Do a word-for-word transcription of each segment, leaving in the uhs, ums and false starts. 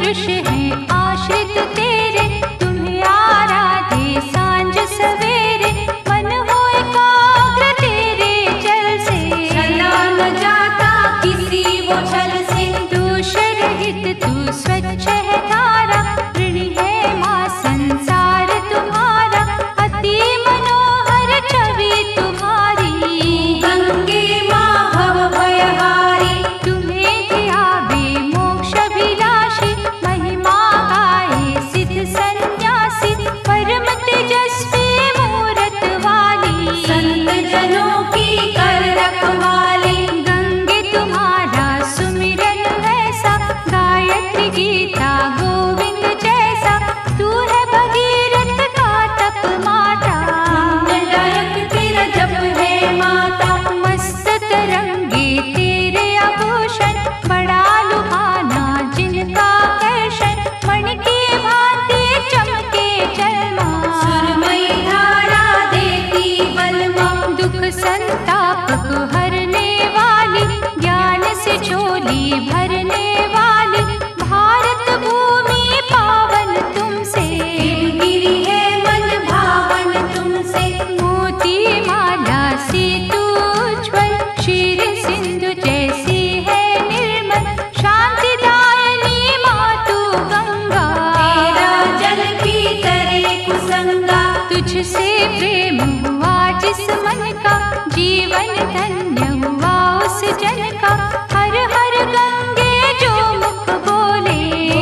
पुरुष हैं आश्रित तेरे, तुम्हें आराधे सांझ सवेरे। मन हो एकाग्र तेरे जल से, चला न जाता किसी वो छल से। दोष रहित तू स्वच्छ है धारा, ऋणी है माँ संसार तुम्हारा। अति मनोहर छवि तुम्हारी, गंगे माँ भव भयहारी। तुम्हें ध्यावे मोक्ष अभिलाषी, महिमा गाए सिद्ध सन्यासी। परम तेजस्वी मूरत वाली, संत जनों की कर रखवाली। गंगे तुम्हारा सुमिरन वैसा, गायत्री गीता गोविंद जैसा। तू है भगीरथ का तप माता, पुण्यदायक तेरा जप है माता। मस्त तरंगे तेरे आभूषण, बड़ा लुभाना जिनका आकर्षण। मणि की भांति चमके जलमा, सुरमयी धारा देती बलमा। दुख संताप को हरने वाली, ज्ञान से झोली भरने वाली। भारत भूमि पावन तुमसे, गिरी है मन भावन तुमसे। मोती माला से तू उज्ज्वल, क्षीर सिंधु जैसी है निर्मल। शांति दायनी माँ तू गंगा, तेरा जल की तरे कुसंगा। तुझसे प्रेम हुआ जिस मन का, जीवन धन्य हुआ उस जन का। हर हर गंगे जो मुख बोले,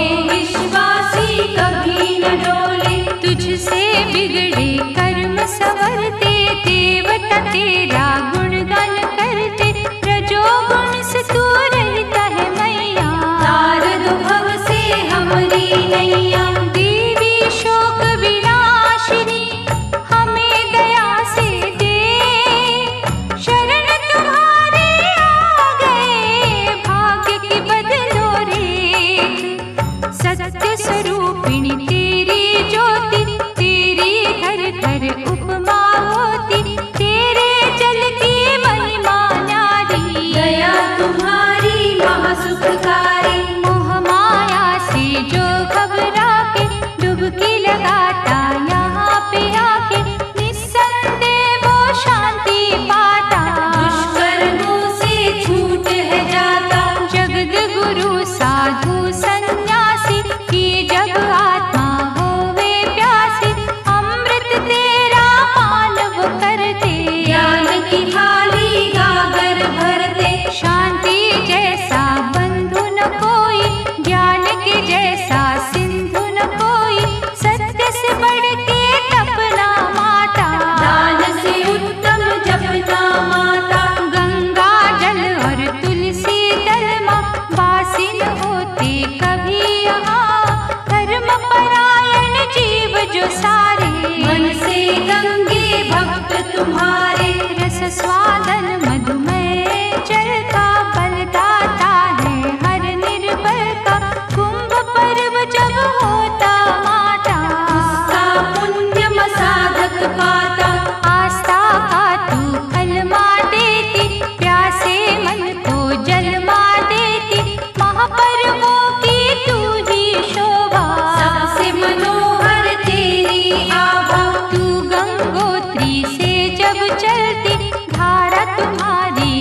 विश्वासी कभी न डोले। तुझसे बिगड़े कर्म संवरते, देवता तेरा गुणगान करते। रजोगुण से तू रहता है मैया, तार दो भव से हमरी नैया। देवी शोक विनाशिनी, हमें दया से दे। शरण तुम्हारे आ गए, भाग्य की बदलो रेख। सत्य स्वरूपिणी तेरी ज्योति, तेरी घर घर उपमा होती। तेरे जल की महिमा न्यारी, दया तुम्हारी महासुखकारी। मोह माया से जो घबरा के, डुबकी लगाता यहाँ पे आके। निस्संदेह वो शांति पाता, दुष्कर्मों से छूट है जाता। जगद गुरु साधु सन्यासी, की जब आत्मा होवे प्यासी। अमृत तेरा पान वो करते, ज्ञान की थाली गागर भरते। शांति जैसा बंधु न कोई, ज्ञान के जैसा सिंधु न कोई। सत्य से बढ़ के तपना माता, दान से उत्तम जपना माता। गंगा जल और तुलसी दलमा, वासी न होते कभी यहाँ। धर्म परायण जीव जो सारे, मन से गंगे भक्त तुम्हारे। रस स्वादन मधुमय जल का, बलदाता है हर निर्बल का। कुंभ पर्व जब होता माता, उसका पुण्य साधक पाता। आस्था का तू फलमा देती, प्यासे मन को जलमा देती। महापर्वों की तू ही शोभा, सबसे मनोहर तेरी आभा। तू गंगोत्री से जब चलती, धारा तुम्हारी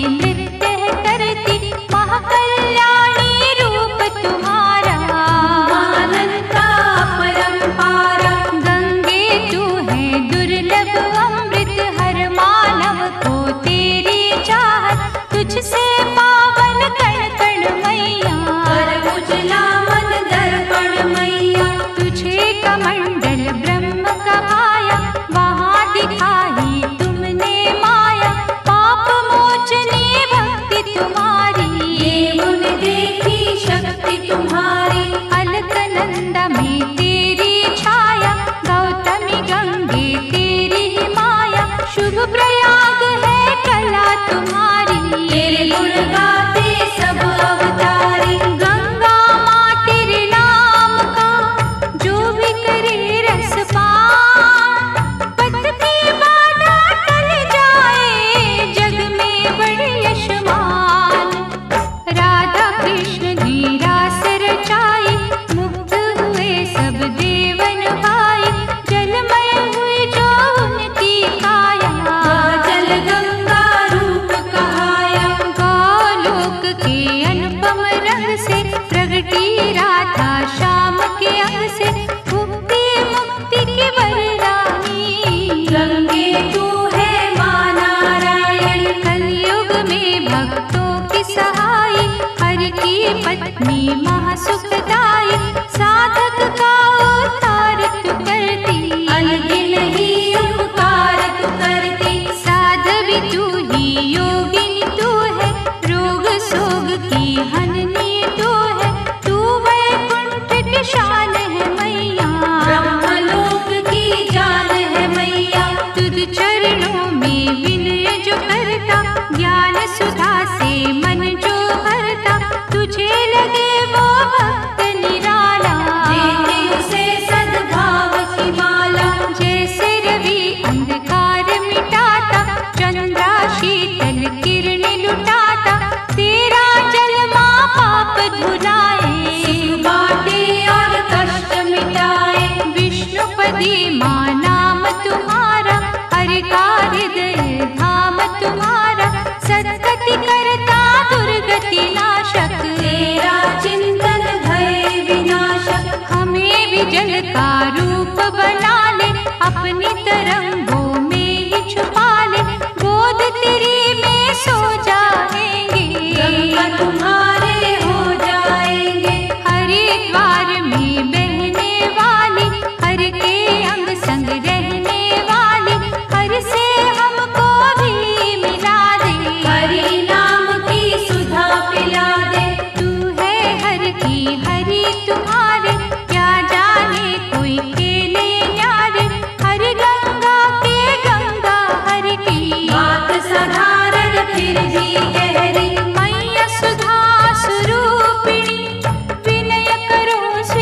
जल का रूप बना ले, अपनी तरंगों में ही छुपा ले, गोद तेरी में सो जाएंगे, गंगा तुम्हारे हो जाएंगे। हरिद्वार में बहने वाली, हर के अंग संग रहने वाली, हर से हमको भी मिला दे, हरि नाम की सुधा पिला दे। तू है हर की हरि तुम्हारे, क्या जाने कोई खेले न्यारे, हर गंगा के गंगा हर की बात साधारण फिर भी गहरी, मैया सुधा स्वरूपिणी, विनय करो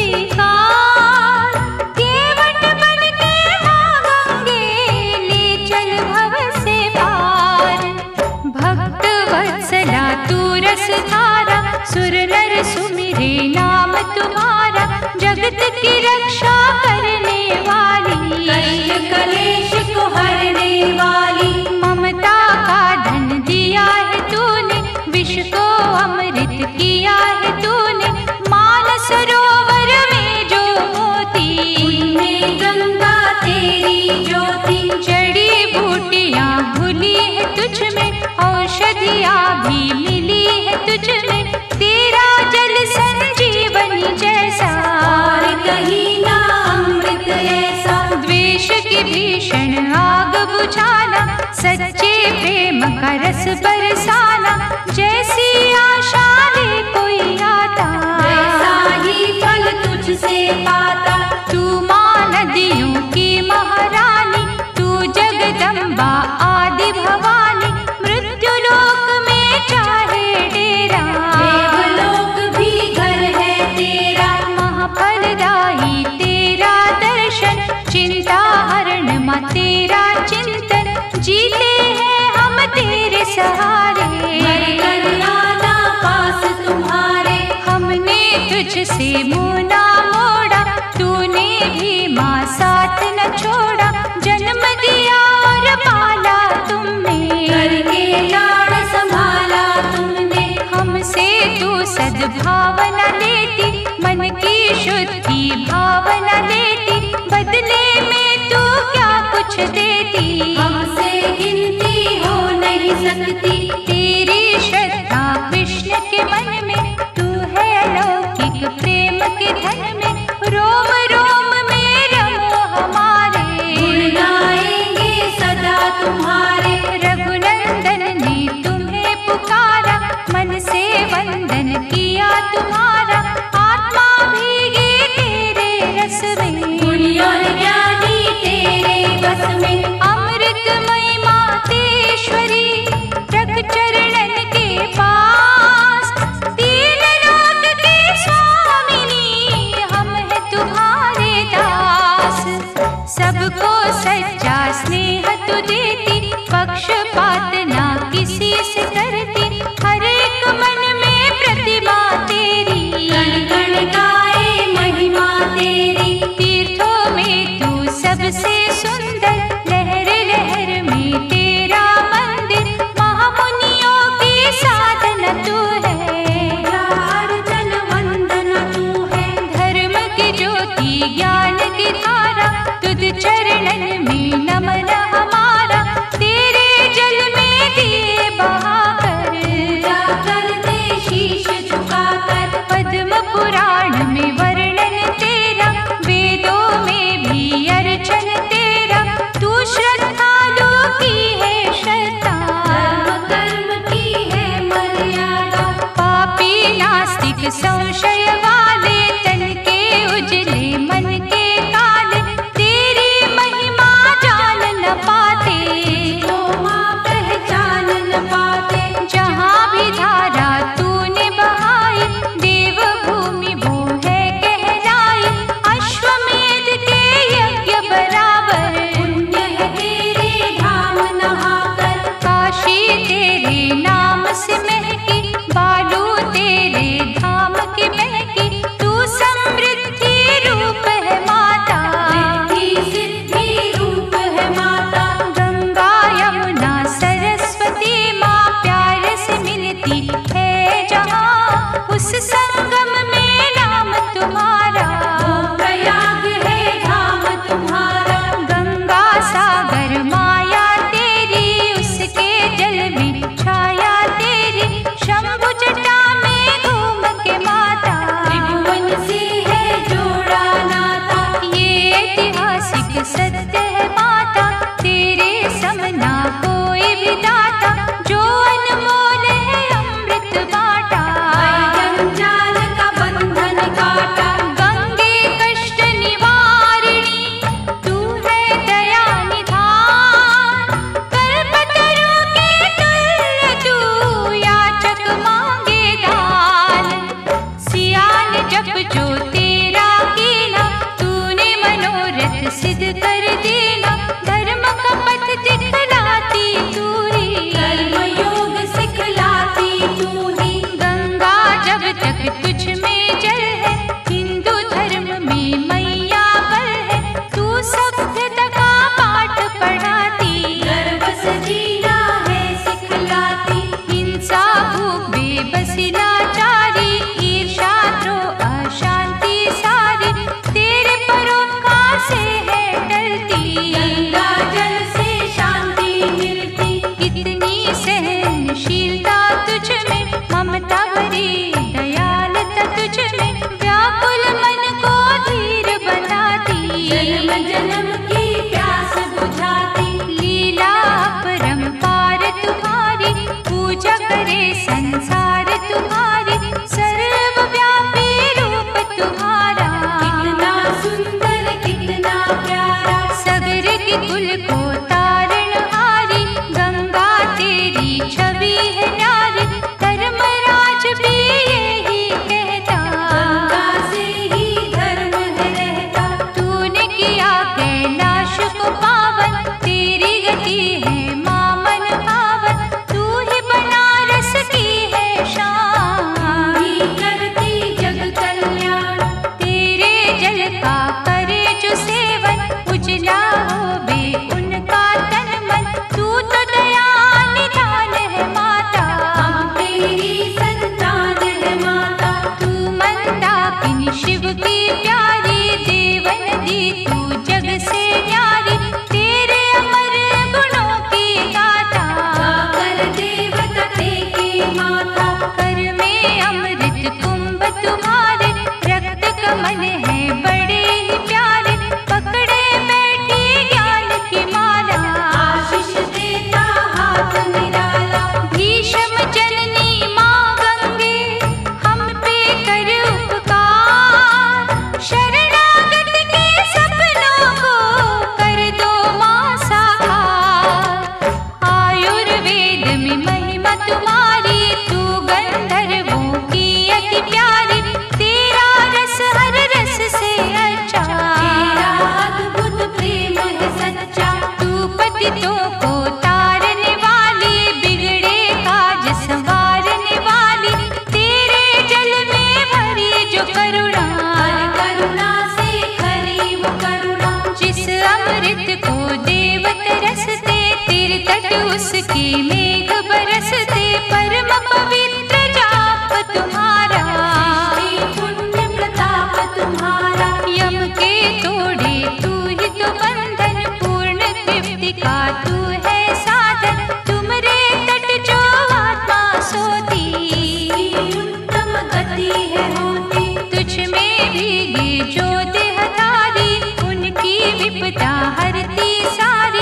स्वीकार, केवट बन के माँ गंगे ले चल भव से पार। भक्त वत्सला तू रस धारा, सुर नर सुमिरे नाम तुम्हारा, जगत की रक्षा करने वाली, कष्ट कलेश को हरने वाली। ममता का धन दिया है तूने, विष को अमृत किया है तूने, मानस सरोवर में जो मोती, उनमें गंगा तेरी ज्योति। जड़ी बूटियाँ घुली है तुझ में, औषधियाँ भी मिली है तुझ में, तेरा जल संजीवनी जैसा, और कहीं ना अमृत ऐसा। द्वेष की भीषण आग बुझाना, सच्चे प्रेम का रस बरसाना, जैसी आशा ले कोई आता, वैसा ही फल तुझसे पाता। तू माँ नदियों की महारानी, तू जगदम्बा आदि भवानी, मृत्यु लोक में चाहे डेरा, देवलोक भी घर है तेरा। महाफलदायी तेरा दर्शन, चिंता हरण माँ तेरा चिंतन, जीते हैं हम तेरे सहारे, मर कर आना पास तुम्हारे। हमने तुझसे मुँह ना मोड़ा, तूने भी माँ साथ न छोड़ा, जन्म दिया और पाला तुमने, करके लाड़ संभाला तुमने। हमसे तू सद्भावना लेती, मन की शुद्धि भावना लेती, बदले में तू क्या कुछ देती, हमसे गिनती हो नहीं सकती। तेरी श्रद्धा कृष्ण के मन में, तू है अलौकिक प्रेम के धन में, रोम रोम में रमो हमारे, गुण गाएंगे सदा तुम्हारे। रघुनंदन ने तुम्हें पुकारा, मन से वंदन किया तुम्हारा, आत्मा भीगी तेरे रस में, गुणी और ज्ञानी तेरे बस में। अमृतमयी मातेश्वरी, रख चरणन के पास, तीन लोक के स्वामिनी, हम है तुम्हारे दास, सबको सच्चा स्नेह तू देती, पक्षपात ना किसी से करती, हर एक मन में प्रतिभा तेरी, कण कण गाए महिमा तेरी। तीर्थों में तू सबसे सुंदर, लहर लहर में तेरा मंदिर, महामुनियों की साधना तू है, अर्चन वंदन तू है। धर्म की ज्योति ज्ञान की धारा, तुझ चरणन में नमन हमारा, तेरे जल में दिए बहाकर, पूजा करते शीश झुकाकर। पद्म पुराण में वर्णन तेरा, वेदों में भी अर्चन तेरा, तू श्रद्धालु की है श्रद्धा, कर्म कर्म की है मर्यादा। पापी नास्तिक संशय वाले, तन के उजले मन के काले, तेरी महिमा जान न संसार तुम्हारी, सर्वव्यापी रूप तुम्हारा। कितना सुंदर कितना प्यारा, सगर के कुल को तारणहारी, गंगा तेरी छवि है न्यारी। धर्मराज भी यही कहता, गंगा से ही धर्म है रहता। तूने किया कैलाश को पावन, तेरी गति है माँ मन भावन। तू ही बनारस की है शान, ही करती जग कल्याण। तेरे जल का करे जो सेवन, उजला होवे उनका तन मन। तू तो दया निधान है माता, हम तेरी संतान है माता। तू मंदाकिनी शिव की प्यारी, देवन दी तू जग से न्यारी। तेरे अमर गुणों की गाथा, गाकर देवता टेके माथा। कर में अमृत कुंभ तुम्हारे, रक्त कमल है बड़े ही प्यारे। पकड़े बैठी ज्ञान की माला, आशीष देता हाथ निराला। भीष्म जननी माँ गंगे, हम पे कर उपकार। शरणागत के सपनों को कर दो माँ साकार। आयुर्वेद में महिमा तुम्हारी, तू गंधर्वों की अति प्यारी। तेरा रस हर रस से अच्छा, तेरा अद्भुत प्रेम है सच्चा। तू पतितों को तारने वाली, बिगड़े काज संवारने वाली। तेरे जल में भरी जो करुणा, हर करुणा से खरी वो करुणा। जिस अमृत को देव तरसते, तीर तट उसके मेघ बरसते। परम पवित्र जाप तुम्हारा, सृष्टि पुण्य प्रताप तुम्हारा। यम के तोड़े तू ही तो बंधन, पूर्ण तृप्ति का तू है साधन। तुमरे तट जो आत्मा सोती, उत्तम गति है होती। तुझ में भीगे जो देहधारी, उनकी विपदा हरती सारी।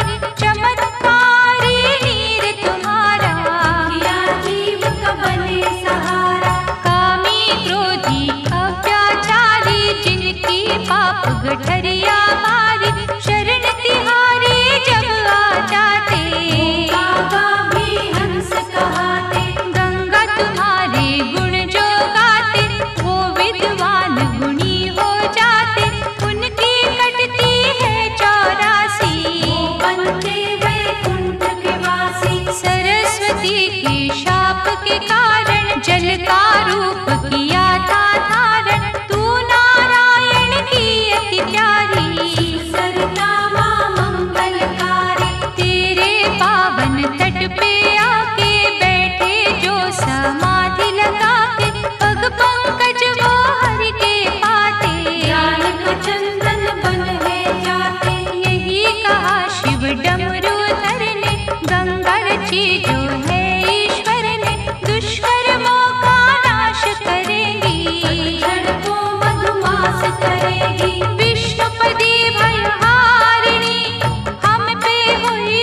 चमत्कारी नीर तुम्हारा, किया जीव का बने सहारा। कामी क्रोधी अत्याचारी, जिनकी पाप गठरिया मारी। शरण तिहारी जब आ जाते, बाबा भी हंस कहाते। गंगा तुम्हारे गुण जो गाते, वो विद्वान गुणी हो जाते। उनकी कटती है चौरासी, बनते वैकुंठ के वासी। सरस्वती के शाप के कारण, जल का रूप किया था धारण। तू नारायण की अति प्यारी, सरता माँ मंगलकारी। तेरे पावन तट पे आके बैठे जो समाधि लगा के। पग पंकज वो हरि के पाते, ज्ञान का चंदन बन है जाते। यही कहा शिव डमरूधर ने, गंगा रची जो है ईश्वर ने। दुष्कर्मों का नाश करेंगी, क्षण को मधुमास करेगी। विष्णुपदी भयहारिणी, हम पे हुई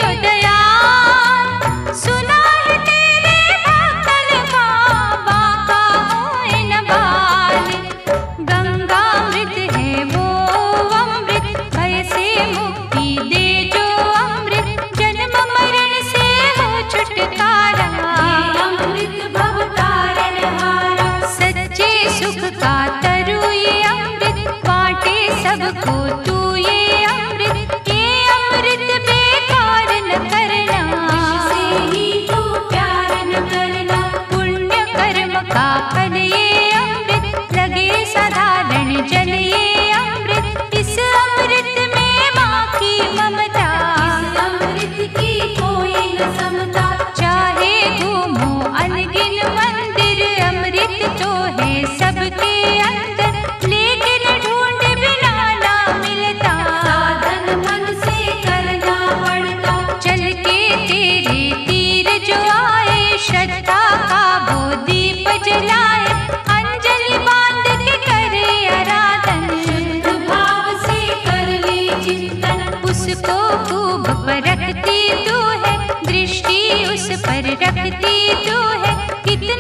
दयाल। सुना है तेरे भक्तन का, बाका होए न बाल। गंगामृत है वो अमृत, भय से मुक्ति दे जो अमृत। जन्म मरण से हो छुटकारा, अमृत भव तारनहारा। सच्चे सुख का तरु ये अमृत, बांटे सबको तू ये अमृत। ये अमृत बेकार न करना, से ही तू प्यार न करना। पुण्य कर्म का फल ये अमृत, लगे साधारण जल ये अमृत। इस अमृत में माँ की ममता, इस अमृत की कोई न समता। चाहे घूमो अनगिन मंदिर, अमृत तो है सबके अंदर। लेकिन ढूंढ बिना ना मिलता, साधन मन से करना पड़ता। चल के तेरे तीर जो आए, श्रद्धा का वो दीप जलाए। अंजलि बांध के करे आराधन, शुद्ध भाव से कर ले चिंतन। उसको खूब परखती तू है, दृष्टि उस पर रखती तू है। कितना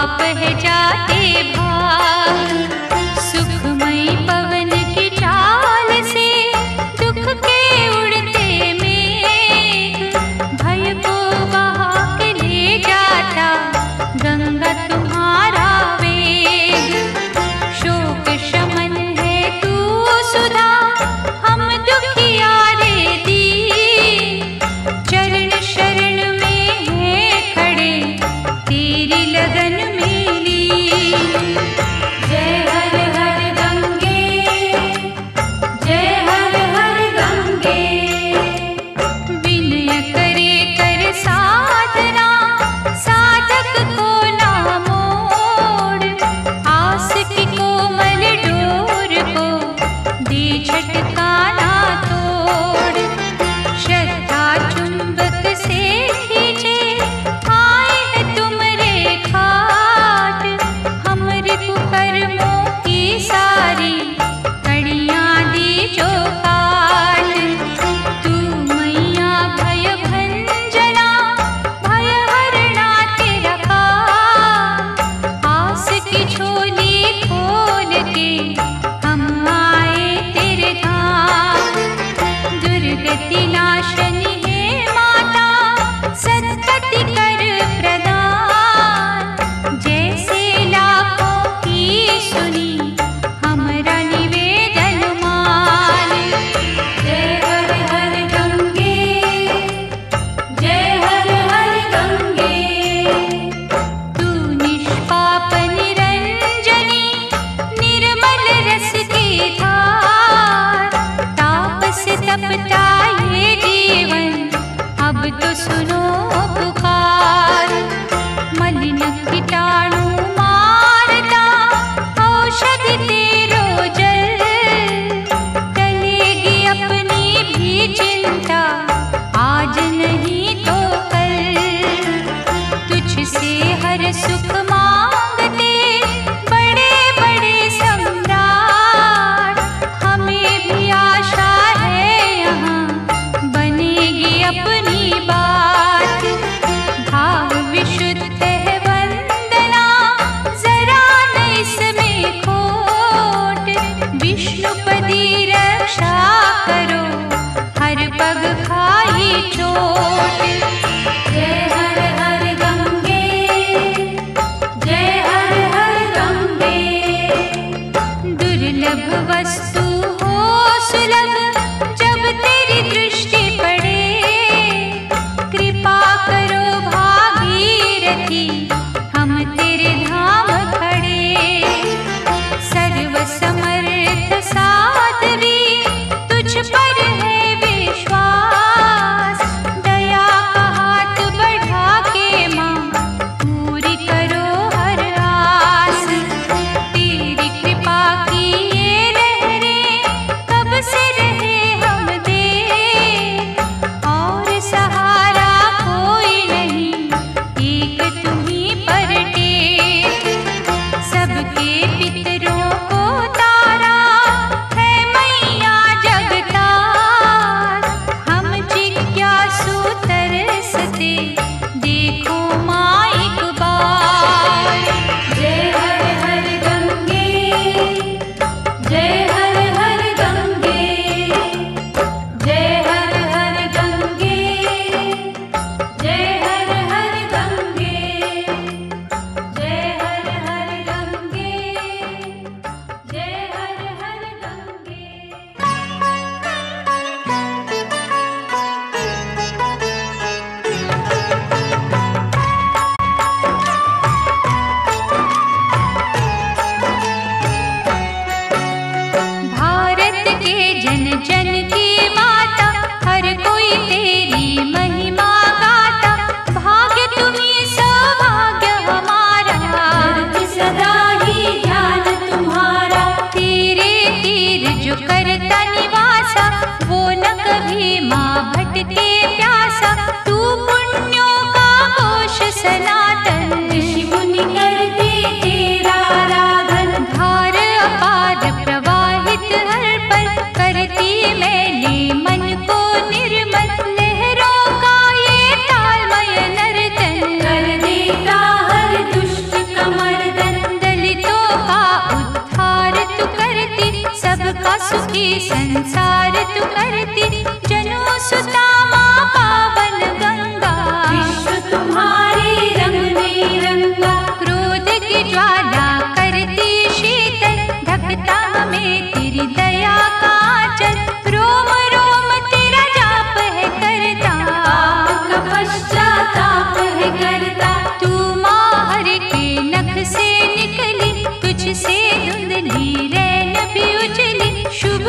पाप है जाते भाग। सुखमयी पवन की चाल से दुख के उड़ते मेघ, भय को बहा के ले जाता गंगा तुम्हारा वेग। शोक शमन है तू सुधा, हम दुखियारे दीन, चरण शरण में है खड़े तेरी लगन में लीन। जय हर हर गंगे, जय हर हर गंगे। विनय करे कर साधना, साधक को ना मोह,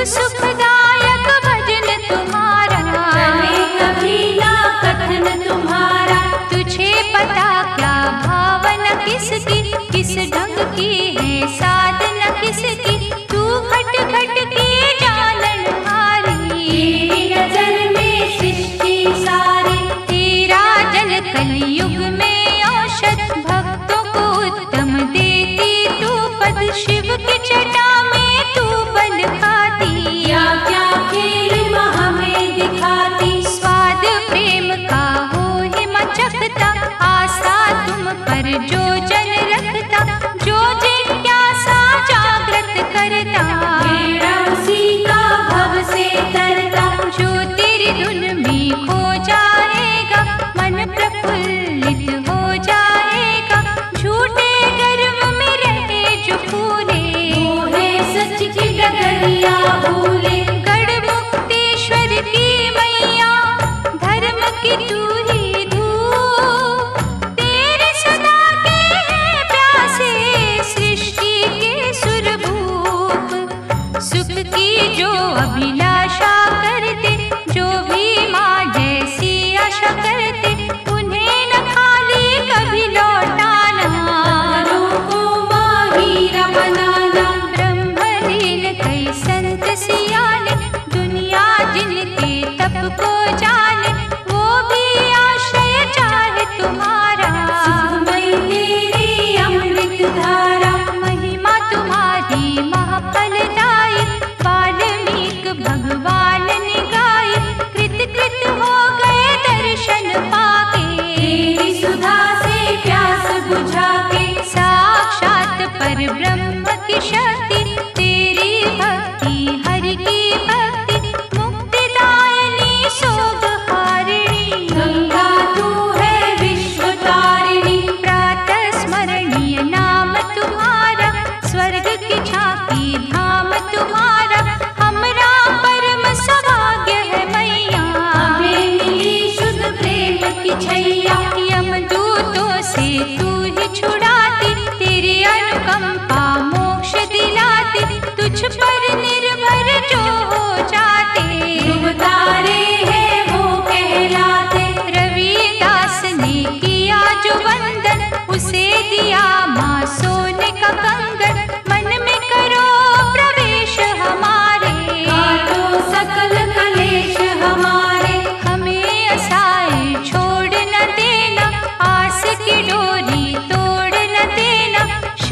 सुखदायक भजन तुम्हारा, चले कभी ना कथन तुम्हारा। तुझे पता क्या भावना किसकी, किस ढंग की है साधना किसकी, तू घट घट की जाननहारी। तेरी नजर में सृष्टि सारी, तेरा जल कलयुग में औषध, भक्तों को उत्तम देती तू पद, शिव की जटा में तू बल खाती। क्या क्या खेल हमें दिखाती, स्वाद प्रेम का हो ही मचकता, आशा तुम पर जो जन रखता, जो जिज्ञासा जागृत करता। मेरा उसी का भव से तरता, जो तेरी धुन में खो जाएगा, मन प्रफुल्लित हो जाएगा, झूठे गर्व में रहे जो फूले, वो है सच की डगरिया भूले। गढ़ मुक्तेश्वर की मैया, धर्म की तू ही धूप, तेरे सदा के हैं प्यासे, सृष्टि के सुरभूप। सुख की जो अभिलाषा करते, जो भी माँ जैसी आशा करते, उन्हें न खाली कभी लौटाना। पत्थरों को माहीरा बनाना, ब्रह्मलीन कई संत सियाने, दुनिया जिनके तप को जाने, वो भी आश्रय चाहे तुम्हारा। सुखमयी तेरी अमृत धारा, महिमा तुम्हारी महाफलदायी, वाल्मीकि भगवान ने गाई, कृत कृत हो गए दर्शन पाके। तेरी सुधा से प्यास बुझा के, साक्षात पर ब्रह्म की शक्ति, तेरी भक्ति हरि की भक्ति, मुक्तिदायिनी सोगहारिणी। गंगा तू है विश्व तारिणी, प्रातः स्मरणीय नाम तुम्हारा, स्वर्ग की झांकी धाम तुम्हारा, हमरा परम सौभाग्य है मैया। हमें मिली शुद्ध प्रेम की छैया, यमदूतों से तू ही छुड़ाती, तेरी अनुकंपा मोक्ष दिलाती, तुझ पर निर्भर जो हो जाते। ध्रुव तारे हैं वो कहलाते, रविदास ने किया जो वंदन, उसे दिया माँ सोने का कंगन, मन में करो प्रवेश हमारे। काटो सकल कलेश हमारे, हमें असाए छोड़ न देना, आस की डोरी तोड़ न देना,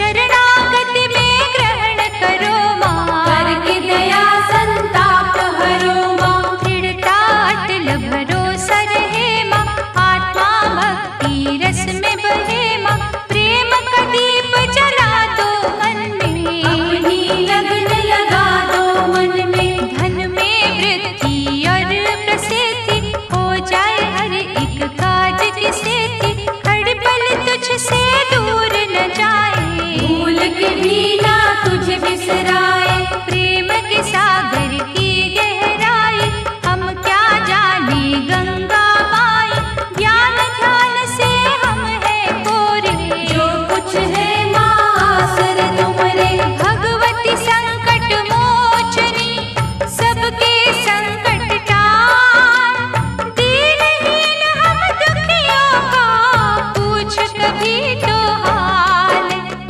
शरणागति में ग्रहण करो माँ। करके दया संताप हरो माँ, दृढ़ता अटल भरोसा रहे माँ, आत्मा भक्ति रस में बहे माँ, प्रेम का दीप जला दो मन में। अपनी लगन लगा दो मन में, धन में वृद्धि और प्रसिद्धि, हो जाए हर एक काज की सिद्धि, खड़पल तुझसे दूर न जाए। भूल के भी ना तुझे बिसराए, प्रेम के सागर की गहराई, हम क्या जाने गंगा माई, ज्ञान ध्यान से हम है कोरे। जो कुछ है माँ आसर तुमरे, भगवती संकट मोचनी, सबके संकट टाल, दीनहीन हम दुखियों का, पूछ कभी तो हाल।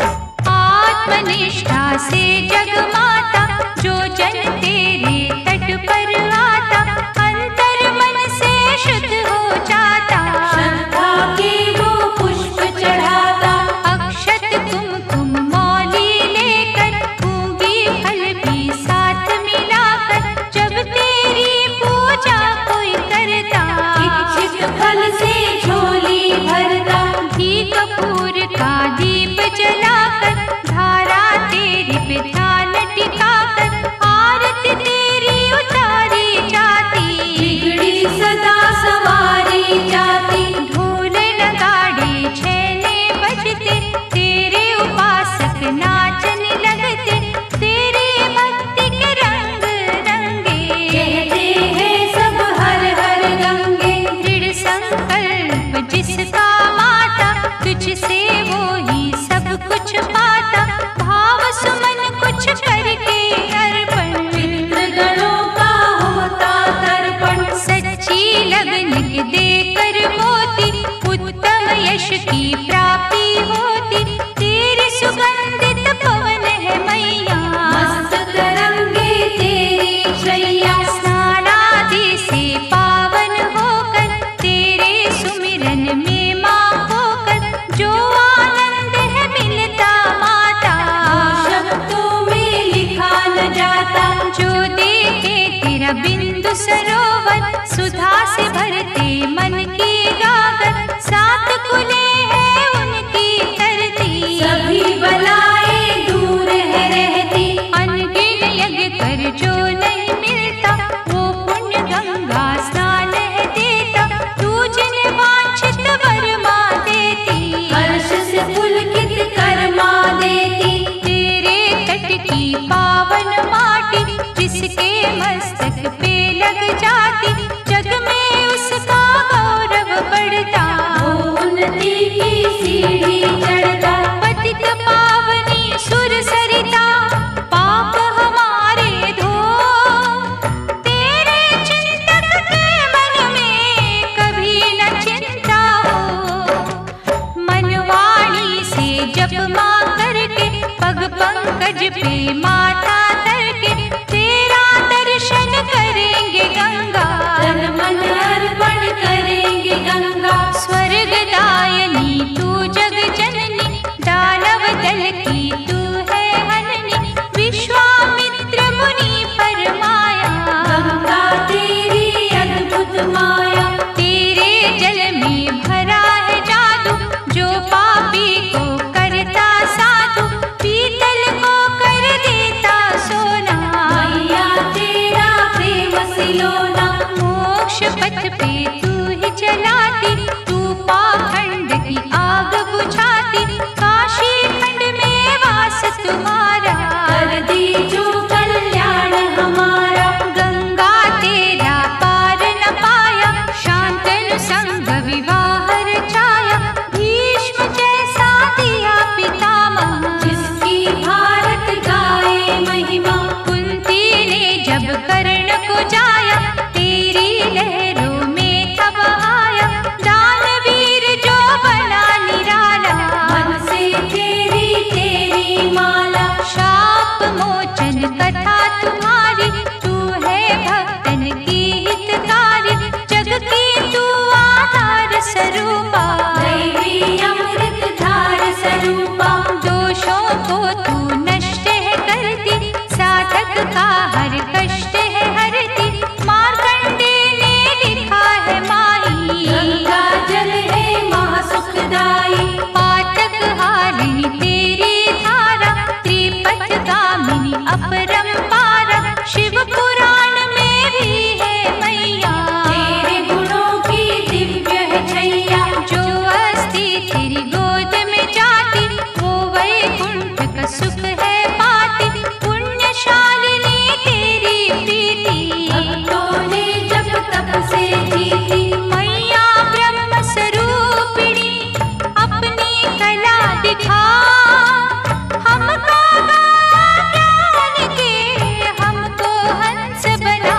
आत्मनिष्ठा से जगमाता, जो जन तेरे तट पर आता, अंतर मन से शुद्ध हो जाता। श्रद्धा के वो पुष्प चढ़ाता, अक्षत कुमकुम मौली लेकर, खूबी फल भी साथ मिलाकर, जब तेरी पूजा कोई करता, इच्छित फल से झोली भरता। घी कपूर का दीप जलाकर, धारा तेरी पे ध्यान देकर मोती उत्तम यश की प्राप्ति होती। तेरे सुगंधित पवन है मैया, मस्त तरंगे तेरी शैया। स्नानादि से पावन होकर तेरे सुमिरन में माँ होकर जो आनंद है मिलता माता, शब्दों में लिखा न जाता। जो देखे तेरा बिंदु सरोवर सुधा से भरते मन की गागर, सात कुले है उनकी धरती, सभी बलाएं दूर है रहती। अनगिन यज्ञ कर जो नहीं मिलता वो पुण्य गंगा स्नान है देता। तू जिन्हें वांछित वर माँ देती, हर्ष से पुलकित कर माँ देती। तेरे तट की पावन माटी जिसके मस्तक पे लग जाती, जग में उसका गौरव बढ़ता, वो उन्नति की सीढ़ी चढ़ता। पतित पावनी सुर सरिता पाप हमारे धो, तेरे चिंतक के मन में कभी न चिंता हो। मनवाणी से जप माँ करके पग पंकज पे माथा धरके तेरा दर्शन करेंगे गंगा, तन मन अर्पण करेंगे गंगा। स्वर्गदायनी तू जग जननी, दानव दल की तू है हननी, विश्वामित्र मुनि परमाया, गंगा तेरी अद्भुत माया। तेरे जल में भरा है जादू, जो पापी को करता साधु, पीतल को कर देता सोना। मैया तेरा प्रेम सिलोना, मोक्ष पथ पे तू ही चलाती, तू पाखंड की आग बुझाती, काशी खंड में वास तुम्हारा, कर दी जो कल्याण हमारा। गंगा तेरा पार न पाया, शांतनु संग विवाह रचाया, भीष्म जैसा दिया पितामह, जिसकी भारत गाए महिमा। कुंती ने जब कर्ण को जाया, तेरी लहरों में था बहाया, दानवीर जो बना निराला, मन से तेरी तेरी माला। शाप मोचन कथा तुम्हारी, तू है भक्तन की हितकारी, जग की तू आधार स्वरूपा, दैवी अमृत धार स्वरूपा। दोषों को तू नष्ट है करती, साधक का हर कष्ट है हरती, मार्कंडे ने लिखा है माई, गंगा जल है महासुखदाई। पातक हारिणी तेरी धारा, त्रिपथ गामिनी अपरंपारा, शिव पुराण में भी है मैया, तेरे गुणों की दिव्य है छैया। जो अस्थि तेरी गोद में जाती, वो वैकुंठ का सुख है पाती, पुण्यशालिनी तेरी प्रीति, भक्तों ने जब तप से जीती। मैया ब्रह्म स्वरूपिणी अपनी कला दिखा, हमको ज्ञान के हमको हंस बना,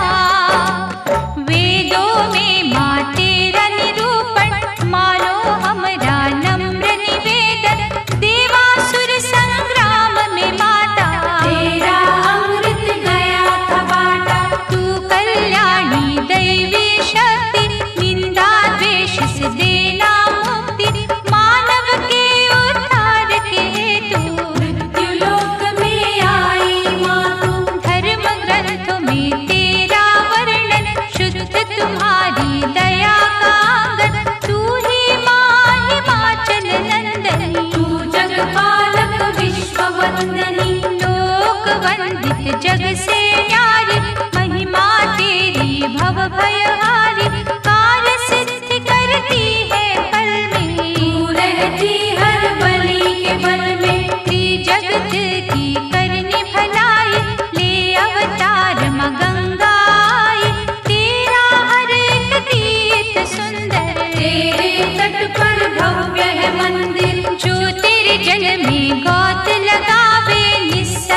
वेदों में माँ तेरा निरूपण, मानो हमरा नम्र निवेदन, देवासुर संग्राम में माता, तेरा अमृत गया था बाटा। तू कल्याणी दैवी शक्ति, निंदा द्वेष से देना मुक्ति, मानव के उद्धार के हेतु, मृत्युलोक में आई माँ तू। धर्म ग्रंथों में तेरा वर्णन, शुद्ध तुम्हारी दया का आंगन, तू ही माँ हिमाचल नंदनी, तू जगपालक विश्व वंदनी। लोक वंदित जग से न्यारी, महिमा तेरी भव भयहारी, कार्य सिद्धि करती है पल में, तू रहती हर बलि के बल में। त्रिजगत की करनी भलाई, ले अवतार माँ गंगा आई, तेरा हर एक तीर्थ सुंदर, तेरे तट पर भव्य है मंदिर। जो तेरे जल में गौत लगावे,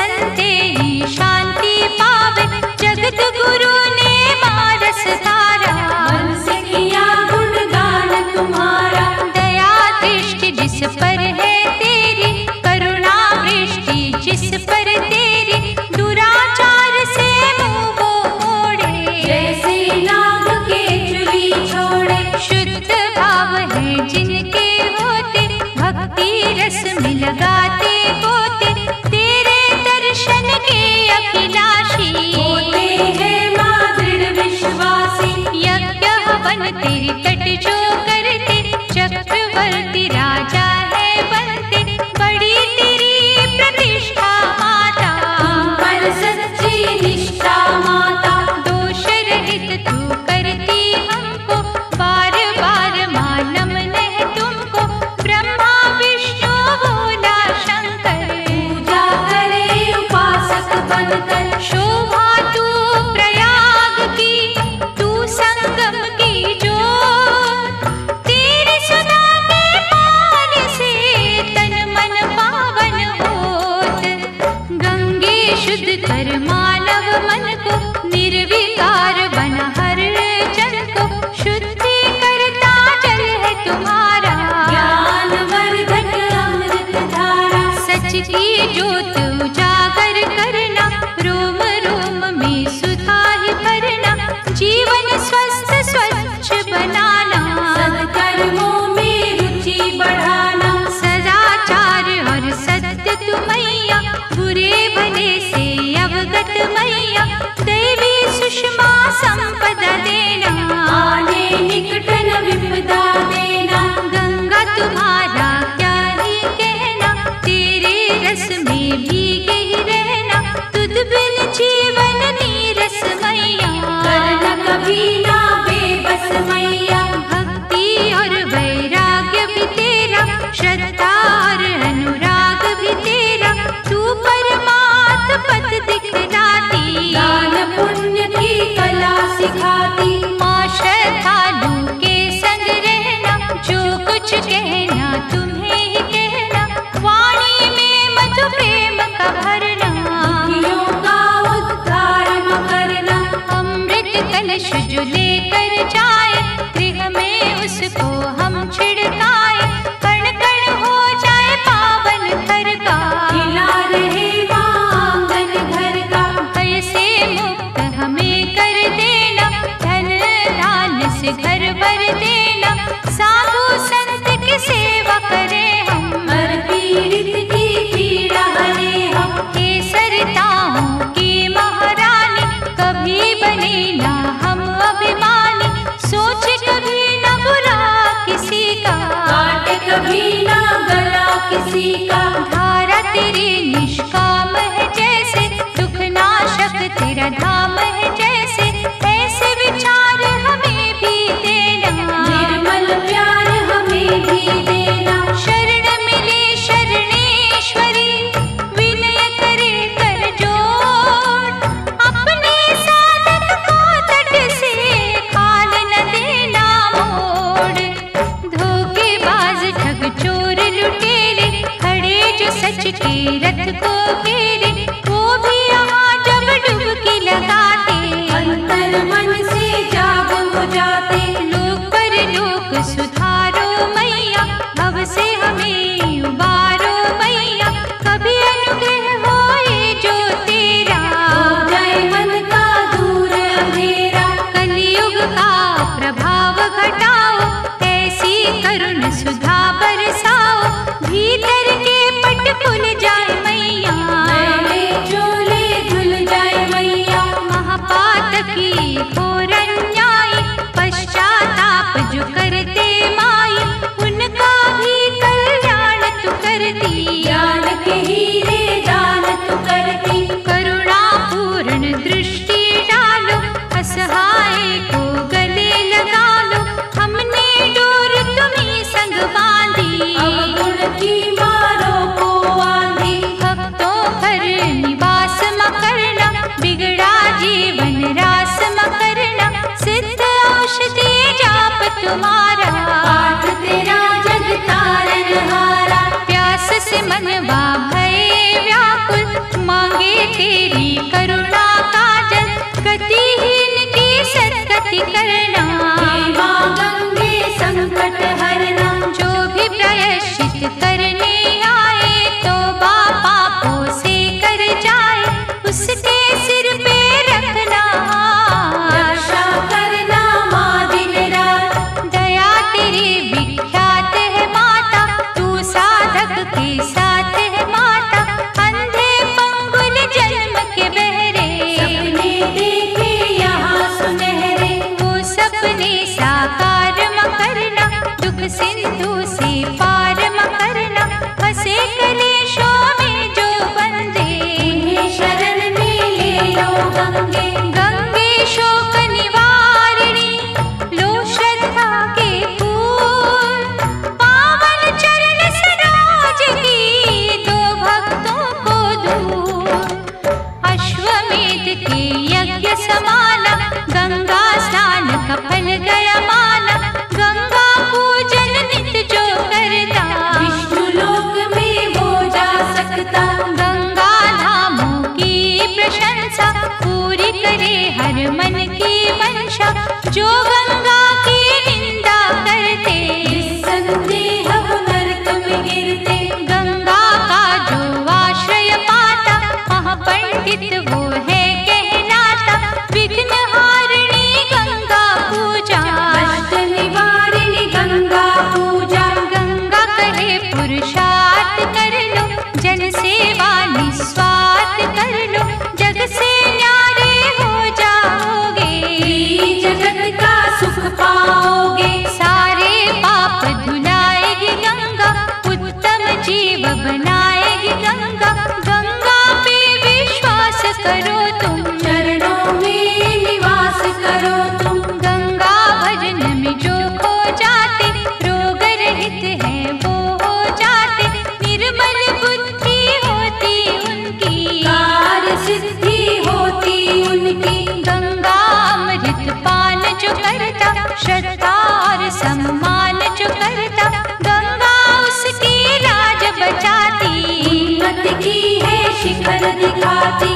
निस्संदेही शांति पावे, जगत गुरु ने मारस धारा, तेरी तट जो करते, चक्रवर्ती राजा है बनते, बड़ी तेरी प्रतिष्ठा माता, पर सच्ची निष्ठा माता। दोष रहित तू करती हमको, बार बार मालूम नहीं तुमको, ब्रह्मा विष्णु भोला शंकर, पूजा करे उपासक बनकर। शोभा तू प्रयाग की, तू संगम की जोत, तेरी सुधा के पान से तन मन पावन होत, गंगे शुद्ध कर मानव मन को, निर्विकार बना हर जन को, शुद्धि करता जल है तुम्हारा, ज्ञान वर्धक अमृत धारा। सच की ज्योत उजागर करना, रोम रोम में सुधा ही भरना, जीवन स्वस्थ स्वच्छ बनाना, सत्कर्मों में रुचि बढ़ाना। सदाचार और सत्य तु मैया, बुरे भले से अवगत मैया, दैवी सुषमा संपदा देना, आने निकट न विपदा देना। गंगा तुम्हारा क्या ही कहना, तेरे रस में भीगे ही रहना, तुझ बिन जीवन नीरस मैया, करना कभी ना बेबस मैया। भक्ति और वैराग्य भी तेरा, श्रद्धा और अनुराग भी तेरा, तू परमात्म पथ दिखलाती, दान पुण्य की कला सिखाती। माँ श्रद्धालु के संग रहना, जो कुछ कहना तुम्हें ही कहना, वाणी में मधु प्रेम का भरना, दुखियों का उद्धार करना। अमृत कलश जो लेकर जाए, गृह में उसको हम छिड़काए, कण कण हो जाए पावन घर का, खिला रहे आंगन घर का। भय से मुक्त हमें कर देना, धन दान से घर भर देना, साधु संत की सेवा करें हम, हर पीड़ित की पीड़ा हरे हम। हे सरिताओं की महारानी, कभी बने ना हम अभिमानी, सोच कभी न बुरा किसी का, काटे कभी ना गला किसी का। धारा तेरी निष्काम है जैसे, दुख नाशक तेरा धाम है जैसे, ऐसे विचार हमें भी देना, निर्मल प्यार हमें भी देना। शरण मिले शरणेश्वरी, विनय करे कर जोड़, अपने साधक को तट से खाल न देना मोड़, धोखेबाज ठग चोर लुटेरे, खड़े जो सच के रथ को घेरे, वो भी यहाँ जब डुबकी लगाते, अंतर मन से जाग हो जाते। लोक पर लोक सुधारो मैया, भव से हमें उबारो मैया, कभी अनुग्रह होए जो तेरा, हो जाए मन का दूर अंधेरा। कलयुग का प्रभाव घटाओ, ऐसी करुण सुधा बरसाओ, भीतर के पट खुल जाए मैया, मैले चोले धुल जाए मैया। महापातकी घोर अन्यायी, पश्चाताप जो करते माई, उनका भी कल्याण तू करती, ज्ञान के हीरे दान तू करती। करुणा पूर्ण दृष्टि डालो, असहाय को गले लगा लो, हमने डोर तुम्हीं संग बांधी, अवगुण की मारो को आंधी। भक्तों पर निवास म करना, बिगड़ा जीवन रास म करना, सिद्ध औषधि जाप तुम्हारा, पाठ तेरा जग तारन हारा। प्यास से मनवा भय व्याकुल, मांगे तेरी करुणा का जल, गतिहीन की सद्गति करना, हे माँ गंगे संकट हरना। जो भी प्रायश्चित करने आए, तो पापों से कर जाए, उसके सिर पे रखना रक्षा करना माँ दिन रात। दया तेरी विख्यात है माता, तू साधक के साथ है माता, जो गंगा की निंदा करते निस्संदेह वो नरक में गिरते। गंगा का जो आश्रय पाता, महापंडित वो है कहलाता। विघ्न हारिणी गंगा पूजा, कष्ट निवारिणी गंगा पूजा। गंगा कहे पुरुषार्थ कर लो, जन सेवा निस्वार्थ कर लो, जग से न्यारे हो जाओगे, जगत का सुख पाओगे। सारे पाप धुलाएगी गंगा, उत्तम जीव बनाएगी गंगा। गंगा पे विश्वास करो तुम, चरणों में निवास करो तुम। गंगा भजन में जो खो जाते, रोग रहित है वो हो जाते। निर्मल बुद्धि होती उनकी, कार्य सिद्धि होती उनकी। गंगा अमृत पान जो करता, श्रद्धा और सम्मान जो करता, गंगा उसकी लाज बचाती। उन्नति की है शिखर दिखाती।